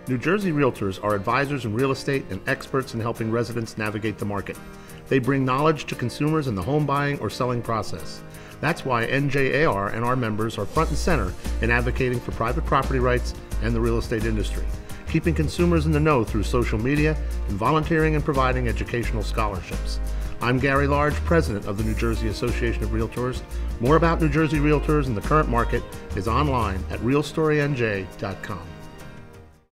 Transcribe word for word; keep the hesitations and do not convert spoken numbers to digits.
New Jersey Realtors are advisors in real estate and experts in helping residents navigate the market. They bring knowledge to consumers in the home buying or selling process. That's why N J A R and our members are front and center in advocating for private property rights and the real estate industry, keeping consumers in the know through social media and volunteering and providing educational scholarships. I'm Gary Large, president of the New Jersey Association of Realtors. More about New Jersey Realtors and the current market is online at real story N J dot com.